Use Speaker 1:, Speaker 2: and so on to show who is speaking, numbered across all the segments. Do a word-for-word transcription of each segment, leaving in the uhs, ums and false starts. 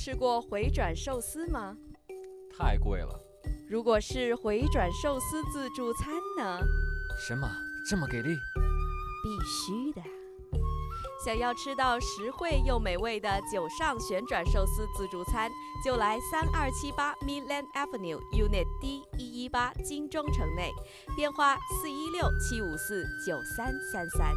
Speaker 1: 吃过回转寿司吗？
Speaker 2: 太贵了。
Speaker 1: 如果是回转寿司自助餐呢？
Speaker 2: 什么这么给力？
Speaker 1: 必须的。想要吃到实惠又美味的九上旋转寿司自助餐，就来三二七八 Midland Avenue Unit D 一一八金钟城内，电话四一六七五四九三三三。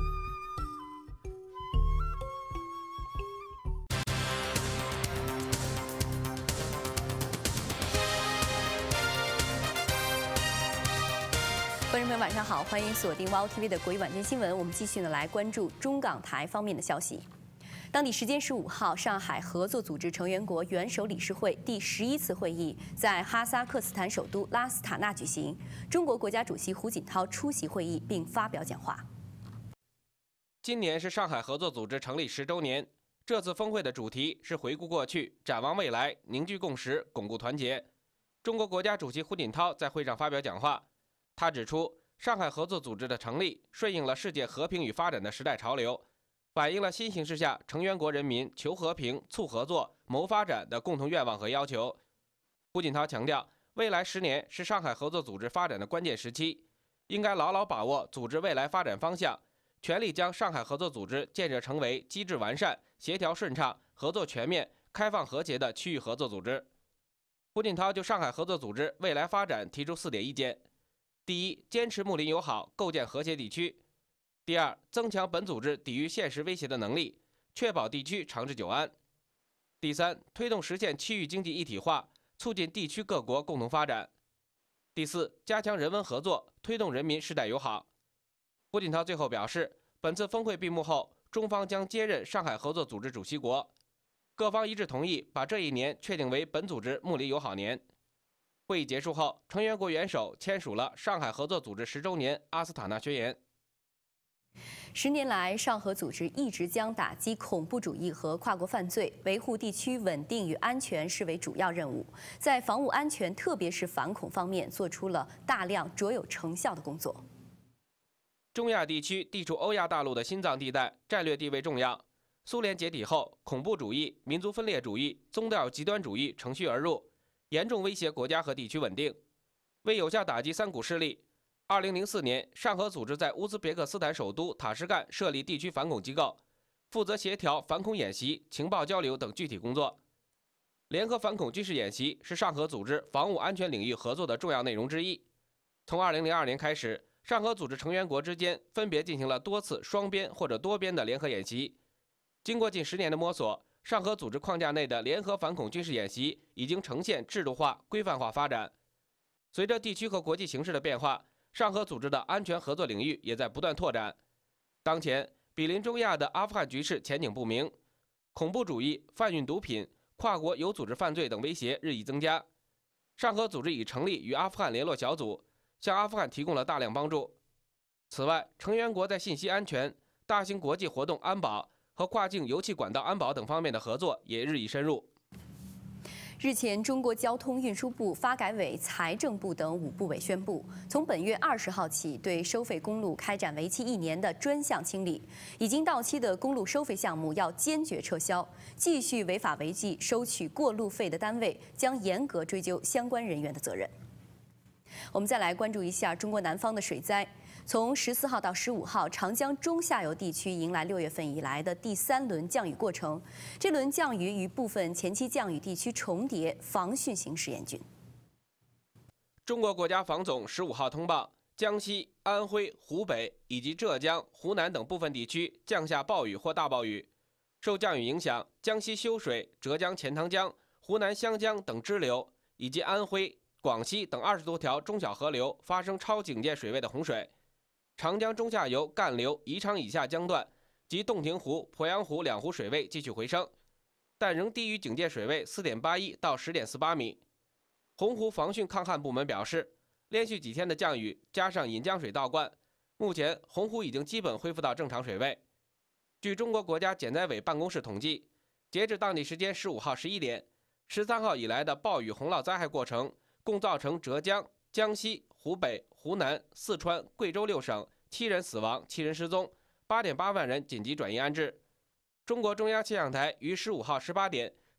Speaker 3: 观众朋友晚上好，欢迎锁定 W O W T V 的国语晚间新闻。我们继续呢来关注中港台方面的消息。当地时间十五号，上海合作组织成员国元首理事会第十一次会议在哈萨克斯坦首都拉斯塔纳举行。中国国家主席胡锦涛出席会议并发表讲话。
Speaker 4: 今年是上海合作组织成立十周年，这次峰会的主题是回顾过去，展望未来，凝聚共识，巩固团结。中国国家主席胡锦涛在会上发表讲话。他指出，上海合作组织的成立顺应了世界和平与发展的时代潮流，反映了新形势下成员国人民求和平、促合作、谋发展的共同愿望和要求。胡锦涛强调，未来十年是上海合作组织发展的关键时期，应该牢牢把握组织未来发展方向，全力将上海合作组织建设成为机制完善、协调顺畅、合作全面、开放和谐的区域合作组织。胡锦涛就上海合作组织未来发展提出四点意见。第一，坚持睦邻友好，构建和谐地区；第二，增强本组织抵御现实威胁的能力，确保地区长治久安；第三，推动实现区域经济一体化，促进地区各国共同发展；第四，加强人文合作，推动人民世代友好。胡锦涛最后表示，本次峰会闭幕后，中方将接任上海合作组织主席国，各方一致同意把这一年确定为本组织睦邻友好年。会议结束后，成员国元首签署了上海合作组织十周年阿斯塔纳宣言。
Speaker 3: 十年来，上合组织一直将打击恐怖主义和跨国犯罪、维护地区稳定与安全视为主要任务，在防务安全，特别是反恐方面，做出了大量卓有成效的工作。
Speaker 4: 中亚地区地处欧亚大陆的心脏地带，战略地位重要。苏联解体后，恐怖主义、民族分裂主义、宗教极端主义乘虚而入，严重威胁国家和地区稳定。为有效打击三股势力，二零零四年，上合组织在乌兹别克斯坦首都塔什干设立地区反恐机构，负责协调反恐演习、情报交流等具体工作。联合反恐军事演习是上合组织防务安全领域合作的重要内容之一。从二零零二年开始，上合组织成员国之间分别进行了多次双边或者多边的联合演习。经过近十年的摸索，上合组织框架内的联合反恐军事演习已经呈现制度化、规范化发展。随着地区和国际形势的变化，上合组织的安全合作领域也在不断拓展。当前，毗邻中亚的阿富汗局势前景不明，恐怖主义、贩运毒品、跨国有组织犯罪等威胁日益增加。上合组织已成立与阿富汗联络小组，向阿富汗提供了大量帮助。此外，成员国在信息安全、大型国际活动安保和跨境油气管道安保等方面的合作也日益深入。
Speaker 3: 日前，中国交通运输部、发改委、财政部等五部委宣布，从本月二十号起，对收费公路开展为期一年的专项清理。已经到期的公路收费项目要坚决撤销，继续违法违纪收取过路费的单位将严格追究相关人员的责任。我们再来关注一下中国南方的水灾。从十四号到十五号，长江中下游地区迎来六月份以来的第三轮降雨过程。这轮降雨与部分前期降雨地区重叠，防汛形势严峻。
Speaker 4: 中国国家防总十五号通报，江西、安徽、湖北以及浙江、湖南等部分地区降下暴雨或大暴雨。受降雨影响，江西修水、浙江钱塘江、湖南湘江等支流以及安徽、广西等二十多条中小河流发生超警戒水位的洪水。长江中下游干流宜昌以下江段及洞庭湖、鄱阳湖两湖水位继续回升，但仍低于警戒水位 四点八一 到 十点四八米。洪湖防汛抗旱部门表示，连续几天的降雨加上引江水倒灌，目前洪湖已经基本恢复到正常水位。据中国国家减灾委办公室统计，截至当地时间十五号十一点，十三号以来的暴雨洪涝灾害过程共造成浙江、江西、湖北、湖南、四川、贵州六省七人死亡、七人失踪， 八点八万人紧急转移安置。中国中央气象台于十五号十八点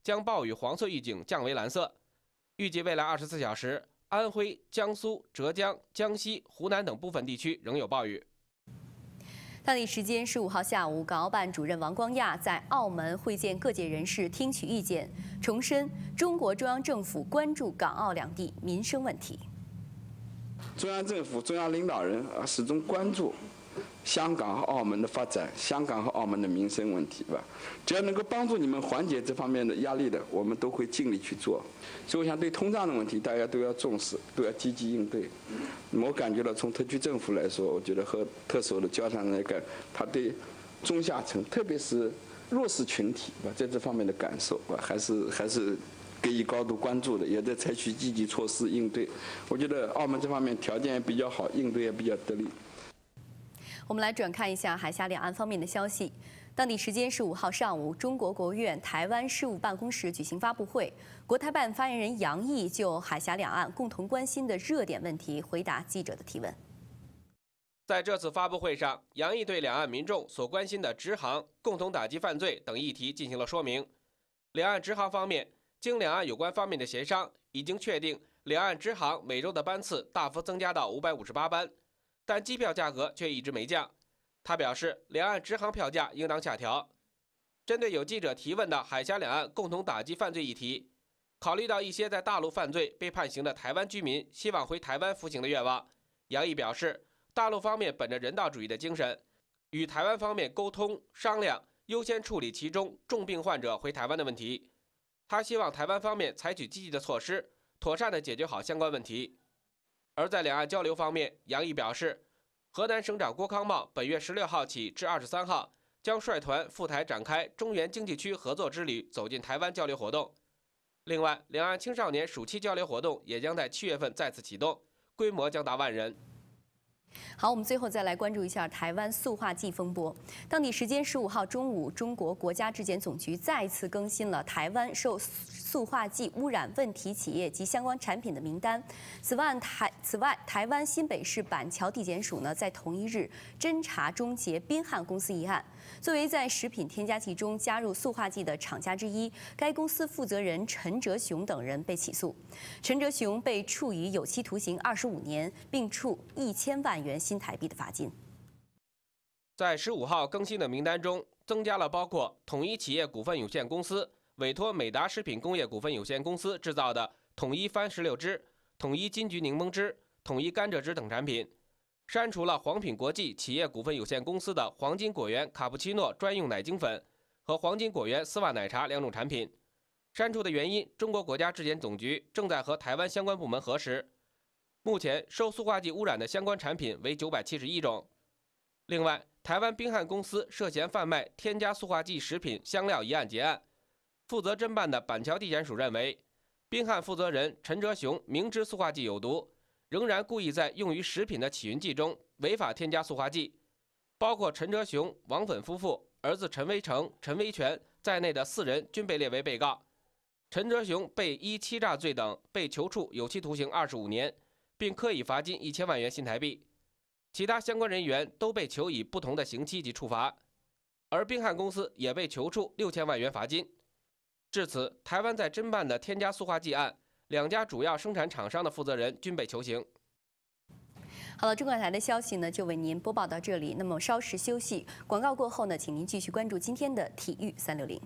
Speaker 4: 将暴雨黄色预警降为蓝色。预计未来二十四小时，安徽、江苏、浙江、江西、湖南等部分地区仍有暴雨。
Speaker 3: 当地时间十五号下午，港澳办主任王光亚在澳门会见各界人士，听取意见，重申中国中央政府关注港澳两地民生问题。
Speaker 5: 中央政府、中央领导人啊，始终关注香港和澳门的发展，香港和澳门的民生问题吧。只要能够帮助你们缓解这方面的压力的，我们都会尽力去做。所以，我想对通胀的问题，大家都要重视，都要积极应对。那么，我感觉到从特区政府来说，我觉得和特首的交谈来看，他对中下层，特别是弱势群体吧，在这方面的感受吧，还是还是给予高度关注的，也在采取积极措施应对。我觉得澳门这方面条件也比较好，应对也比较得力。
Speaker 3: 我们来转看一下海峡两岸方面的消息。当地时间十五号上午，中国国务院台湾事务办公室举行发布会，国台办发言人杨毅就海峡两岸共同关心的热点问题回答记者的提问。
Speaker 4: 在这次发布会上，杨毅对两岸民众所关心的直航、共同打击犯罪等议题进行了说明。两岸直航方面，经两岸有关方面的协商，已经确定两岸直航每周的班次大幅增加到五百五十八班，但机票价格却一直没降。他表示，两岸直航票价应当下调。针对有记者提问的海峡两岸共同打击犯罪议题，考虑到一些在大陆犯罪被判刑的台湾居民希望回台湾服刑的愿望，杨毅表示，大陆方面本着人道主义的精神，与台湾方面沟通商量，优先处理其中重病患者回台湾的问题。他希望台湾方面采取积极的措施，妥善地解决好相关问题。而在两岸交流方面，杨毅表示，河南省长郭康茂本月十六号起至二十三号将率团赴台展开中原经济区合作之旅，走进台湾交流活动。另外，两岸青少年暑期交流活动也将在七月份再次启动，规模将达万人。
Speaker 3: 好，我们最后再来关注一下台湾塑化剂风波。当地时间十五号中午，中国国家质检总局再次更新了台湾受塑化剂污染问题企业及相关产品的名单。此外，台此外，台湾新北市板桥地检署呢，在同一日侦查终结宾汉公司一案。作为在食品添加剂中加入塑化剂的厂家之一，该公司负责人陈哲雄等人被起诉。陈哲雄被处以有期徒刑二十五年，并处一千万元新台币的罚金。
Speaker 4: 在十五号更新的名单中，增加了包括统一企业股份有限公司委托美达食品工业股份有限公司制造的统一番石榴汁、统一金桔柠檬汁、统一甘蔗汁等产品。删除了黄品国际企业股份有限公司的黄金果园卡布奇诺专用奶精粉和黄金果园丝袜奶茶两种产品。删除的原因，中国国家质检总局正在和台湾相关部门核实。目前受塑化剂污染的相关产品为九百七十一种。另外，台湾宾汉公司涉嫌贩卖添加塑化剂食品香料一案结案，负责侦办的板桥地检署认为，宾汉负责人陈哲雄明知塑化剂有毒，仍然故意在用于食品的起云剂中违法添加塑化剂，包括陈哲雄、王粉夫妇、儿子陈威成、陈威全在内的四人均被列为被告。陈哲雄被依欺诈罪等被求处有期徒刑二十五年，并科以罚金一千万元新台币。其他相关人员都被求以不同的刑期及处罚，而宾汉公司也被求处六千万元罚金。至此，台湾在侦办的添加塑化剂案，两家主要生产厂商的负责人均被求刑。
Speaker 3: 好了，中港台的消息呢，就为您播报到这里。那么稍事休息，广告过后呢，请您继续关注今天的体育三六零。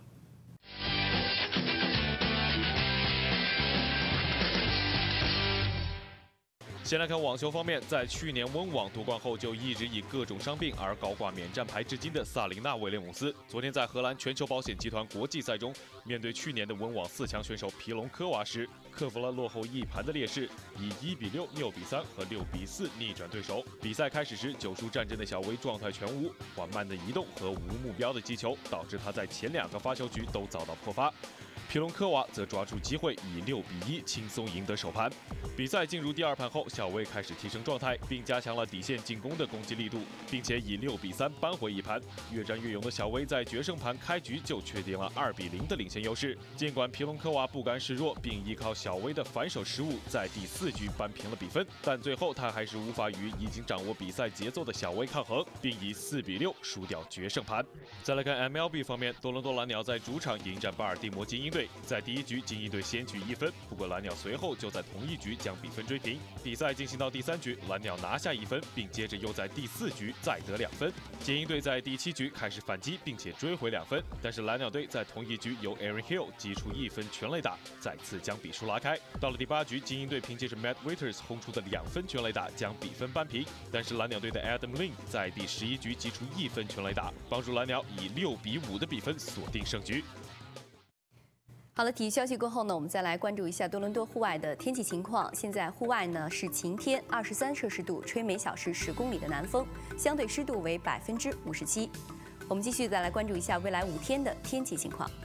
Speaker 6: 先来看网球方面，在去年温网夺冠后就一直以各种伤病而高挂免战牌至今的萨琳娜·威廉姆斯，昨天在荷兰全球保险集团国际赛中，面对去年的温网四强选手皮隆科娃时，克服了落后一盘的劣势，以一比六、六比三和六比四逆转对手。比赛开始时，久疏战阵的小威状态全无，缓慢的移动和无目标的击球，导致他在前两个发球局都遭到破发。皮隆科娃则抓住机会，以六比一轻松赢得首盘。比赛进入第二盘后，小威开始提升状态，并加强了底线进攻的攻击力度，并且以六比三扳回一盘。越战越勇的小威在决胜盘开局就确定了二比零的领先优势。尽管皮隆科娃不甘示弱，并依靠小威的反手失误，在第四局扳平了比分，但最后他还是无法与已经掌握比赛节奏的小威抗衡，并以四比六输掉决胜盘。再来看 M L B 方面，多伦多蓝鸟在主场迎战巴尔的摩精英队。 队，在第一局精英队先取一分，不过蓝鸟随后就在同一局将比分追平。比赛进行到第三局，蓝鸟拿下一分，并接着又在第四局再得两分。精英队在第七局开始反击，并且追回两分，但是蓝鸟队在同一局由 Aaron Hill 击出一分全垒打，再次将比数拉开。到了第八局，精英队凭借着 Matt Waiters 轰出的两分全垒打将比分扳平，但是蓝鸟队的 Adam Lin 在第十一局击出一分全垒打，帮助蓝鸟以六比五的比分锁定胜局。
Speaker 3: 好了，体育消息过后呢，我们再来关注一下多伦多户外的天气情况。现在户外呢是晴天，二十三摄氏度，吹每小时十公里的南风，相对湿度为百分之五十七。我们继续再来关注一下未来五天的天气情况。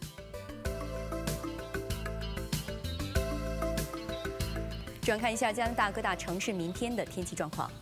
Speaker 3: 转看一下加拿大各大城市明天的天气状况。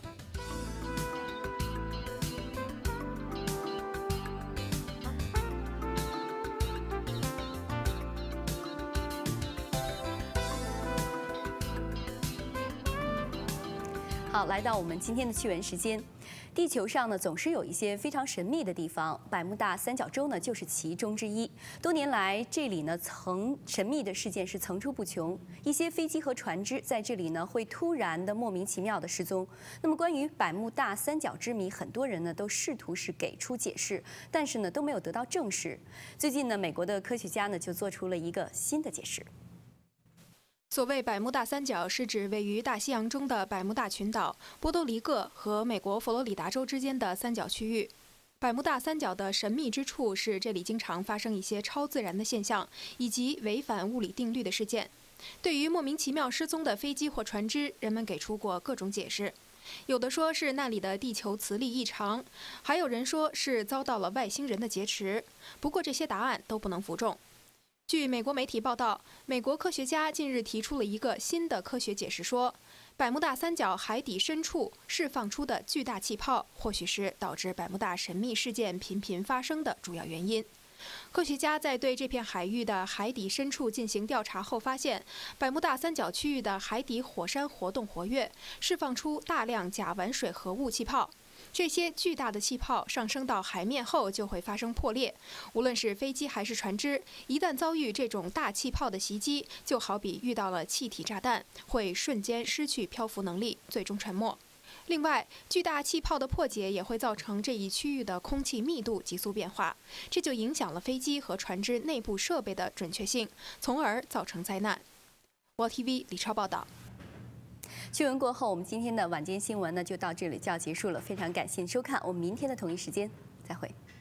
Speaker 3: 好，来到我们今天的趣闻时间。地球上呢，总是有一些非常神秘的地方，百慕大三角洲呢就是其中之一。多年来，这里呢曾神秘的事件是层出不穷，一些飞机和船只在这里呢会突然的莫名其妙的失踪。那么关于百慕大三角之谜，很多人呢都试图是给出解释，但是呢都没有得到证实。最近呢，美国的科学家呢就做出了一个新的解释。
Speaker 7: 所谓百慕大三角，是指位于大西洋中的百慕大群岛、波多黎各和美国佛罗里达州之间的三角区域。百慕大三角的神秘之处是，这里经常发生一些超自然的现象，以及违反物理定律的事件。对于莫名其妙失踪的飞机或船只，人们给出过各种解释。有的说是那里的地球磁力异常，还有人说是遭到了外星人的劫持。不过这些答案都不能服众。据美国媒体报道，美国科学家近日提出了一个新的科学解释，说百慕大三角海底深处释放出的巨大气泡，或许是导致百慕大神秘事件频频发生的主要原因。科学家在对这片海域的海底深处进行调查后发现，百慕大三角区域的海底火山活动活跃，释放出大量甲烷水合物气泡。这些巨大的气泡上升到海面后就会发生破裂，无论是飞机还是船只，一旦遭遇这种大气泡的袭击，就好比遇到了气体炸弹，会瞬间失去漂浮能力，最终沉没。另外，巨大气泡的破解也会造成这一区域的空气密度急速变化，这就影响了飞机和船只内部设备的准确性，从而造成灾难。W T V 李超报道。
Speaker 3: 趣闻过后，我们今天的晚间新闻呢就到这里就要结束了，非常感谢收看，我们明天的同一时间再会。